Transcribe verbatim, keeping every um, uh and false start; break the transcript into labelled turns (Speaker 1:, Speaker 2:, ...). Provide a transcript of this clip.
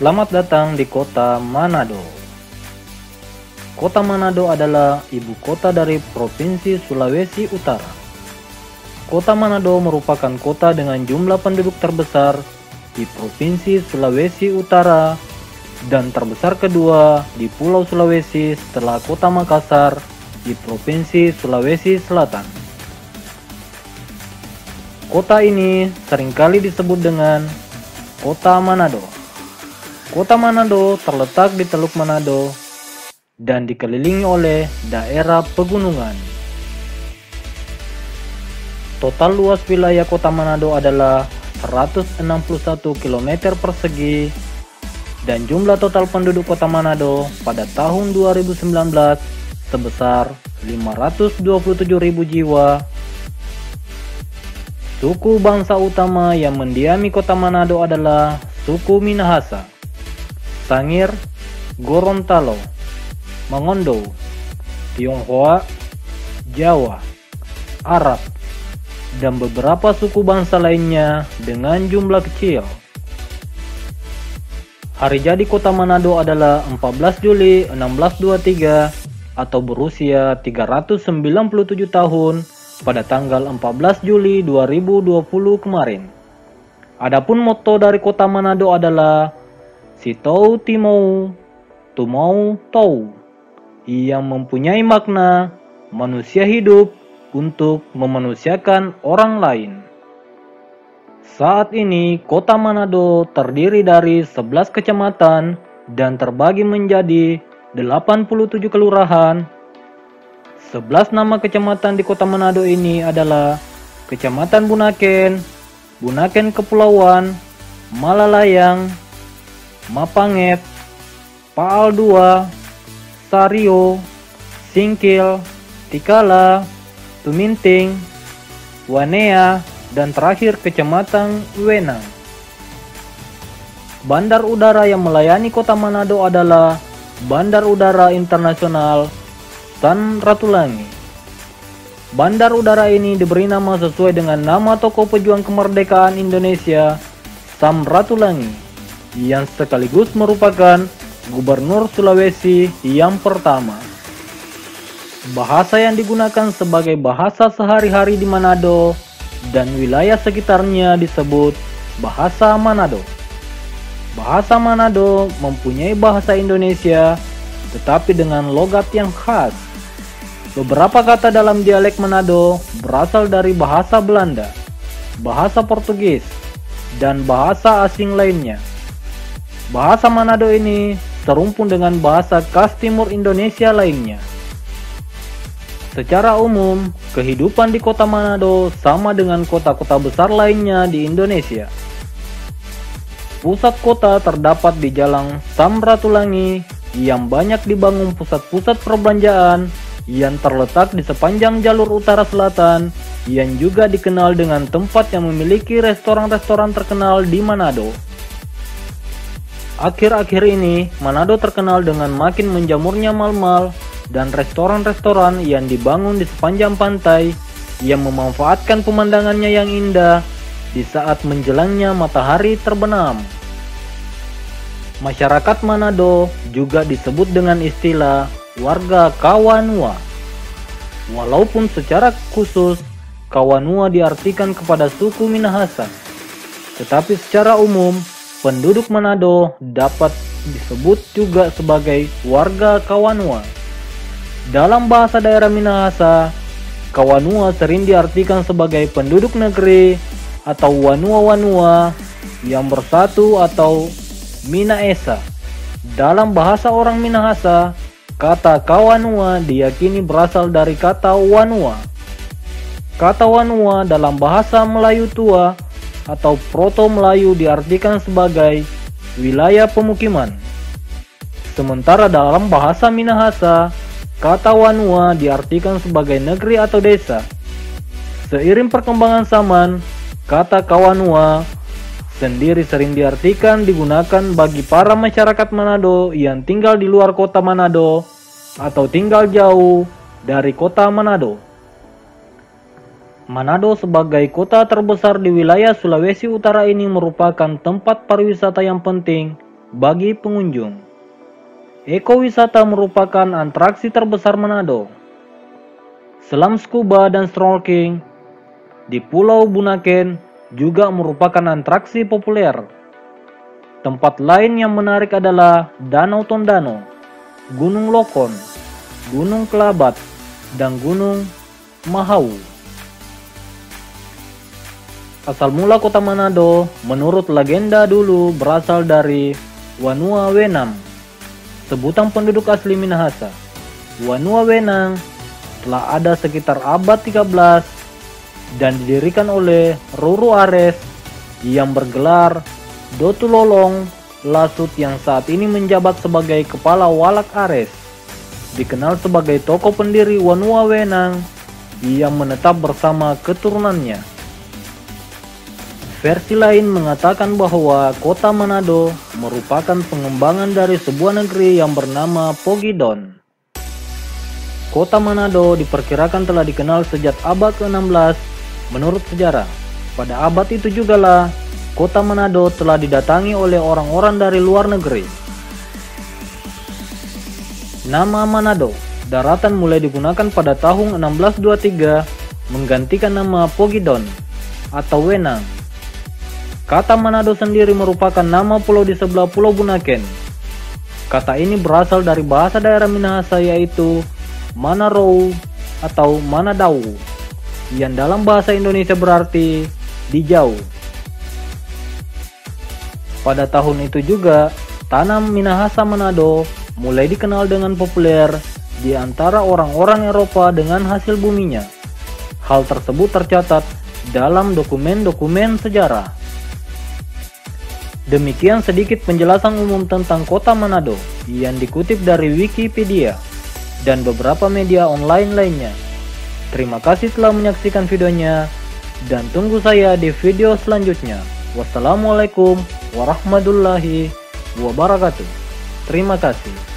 Speaker 1: Selamat datang di kota Manado. Kota Manado adalah ibu kota dari Provinsi Sulawesi Utara. Kota Manado merupakan kota dengan jumlah penduduk terbesar di Provinsi Sulawesi Utara dan terbesar kedua di Pulau Sulawesi setelah Kota Makassar di Provinsi Sulawesi Selatan. Kota ini seringkali disebut dengan Kota Manado. Kota Manado terletak di Teluk Manado dan dikelilingi oleh daerah pegunungan. Total luas wilayah Kota Manado adalah seratus enam puluh satu kilometer persegi dan jumlah total penduduk Kota Manado pada tahun dua ribu sembilan belas sebesar lima ratus dua puluh tujuh ribu jiwa. Suku bangsa utama yang mendiami Kota Manado adalah suku Minahasa, Sangir, Gorontalo, Mangondo, Tionghoa, Jawa, Arab, dan beberapa suku bangsa lainnya dengan jumlah kecil. Hari jadi Kota Manado adalah empat belas Juli seribu enam ratus dua puluh tiga atau berusia tiga ratus sembilan puluh tujuh tahun pada tanggal empat belas Juli dua ribu dua puluh kemarin. Adapun moto dari Kota Manado adalah Sitou Timou Tumou Tou, yang mempunyai makna manusia hidup untuk memanusiakan orang lain. Saat ini Kota Manado terdiri dari sebelas kecamatan dan terbagi menjadi delapan puluh tujuh kelurahan. sebelas nama kecamatan di Kota Manado ini adalah Kecamatan Bunaken, Bunaken Kepulauan, Malalayang, Mapanget, Paal dua, Sario, Singkil, Tikala, Tuminting, Wanea, dan terakhir Kecamatan Wenang. Bandar udara yang melayani Kota Manado adalah Bandar Udara Internasional Samratulangi. Bandar udara ini diberi nama sesuai dengan nama tokoh pejuang kemerdekaan Indonesia, Samratulangi, yang sekaligus merupakan Gubernur Sulawesi yang pertama. Bahasa yang digunakan sebagai bahasa sehari-hari di Manado dan wilayah sekitarnya disebut bahasa Manado. Bahasa Manado mempunyai bahasa Indonesia tetapi dengan logat yang khas. Beberapa kata dalam dialek Manado berasal dari bahasa Belanda, bahasa Portugis, dan bahasa asing lainnya. Bahasa Manado ini serumpun dengan bahasa khas timur Indonesia lainnya. Secara umum, kehidupan di Kota Manado sama dengan kota-kota besar lainnya di Indonesia. Pusat kota terdapat di Jalan Samratulangi yang banyak dibangun pusat-pusat perbelanjaan yang terletak di sepanjang jalur utara selatan, yang juga dikenal dengan tempat yang memiliki restoran-restoran terkenal di Manado. Akhir-akhir ini, Manado terkenal dengan makin menjamurnya mal-mal dan restoran-restoran yang dibangun di sepanjang pantai yang memanfaatkan pemandangannya yang indah di saat menjelangnya matahari terbenam. Masyarakat Manado juga disebut dengan istilah warga Kawanua. Walaupun secara khusus Kawanua diartikan kepada suku Minahasa, tetapi secara umum penduduk Manado dapat disebut juga sebagai warga Kawanua. Dalam bahasa daerah Minahasa, Kawanua sering diartikan sebagai penduduk negeri atau wanua-wanua yang bersatu atau Minaesa. Dalam bahasa orang Minahasa, kata Kawanua diyakini berasal dari kata Wanua. Kata Wanua dalam bahasa Melayu tua atau Proto Melayu diartikan sebagai wilayah pemukiman. Sementara dalam bahasa Minahasa, kata Wanua diartikan sebagai negeri atau desa. Seiring perkembangan zaman, kata Kawanua sendiri sering diartikan digunakan bagi para masyarakat Manado yang tinggal di luar kota Manado atau tinggal jauh dari kota Manado. Manado sebagai kota terbesar di wilayah Sulawesi Utara ini merupakan tempat pariwisata yang penting bagi pengunjung. Ekowisata merupakan atraksi terbesar Manado. Selam scuba dan snorkeling di Pulau Bunaken juga merupakan atraksi populer. Tempat lain yang menarik adalah Danau Tondano, Gunung Lokon, Gunung Kelabat, dan Gunung Mahau. Asal mula kota Manado, menurut legenda dulu berasal dari Wanua Wenang, sebutan penduduk asli Minahasa. Wanua Wenang telah ada sekitar abad tiga belas dan didirikan oleh Ruru Ares yang bergelar Dotu Lolong Lasut yang saat ini menjabat sebagai Kepala Walak Ares. Dikenal sebagai tokoh pendiri Wanua Wenang yang menetap bersama keturunannya. Versi lain mengatakan bahwa kota Manado merupakan pengembangan dari sebuah negeri yang bernama Pogidon. Kota Manado diperkirakan telah dikenal sejak abad ke enam belas menurut sejarah. Pada abad itu jugalah kota Manado telah didatangi oleh orang-orang dari luar negeri. Nama Manado daratan mulai digunakan pada tahun enam belas dua puluh tiga menggantikan nama Pogidon atau Wenang. Kata Manado sendiri merupakan nama pulau di sebelah Pulau Bunaken. Kata ini berasal dari bahasa daerah Minahasa yaitu Manarou atau Manadau, yang dalam bahasa Indonesia berarti dijauh. Pada tahun itu juga, tanah Minahasa Manado mulai dikenal dengan populer di antara orang-orang Eropa dengan hasil buminya. Hal tersebut tercatat dalam dokumen-dokumen sejarah. Demikian sedikit penjelasan umum tentang kota Manado yang dikutip dari Wikipedia dan beberapa media online lainnya. Terima kasih telah menyaksikan videonya dan tunggu saya di video selanjutnya. Wassalamualaikum warahmatullahi wabarakatuh. Terima kasih.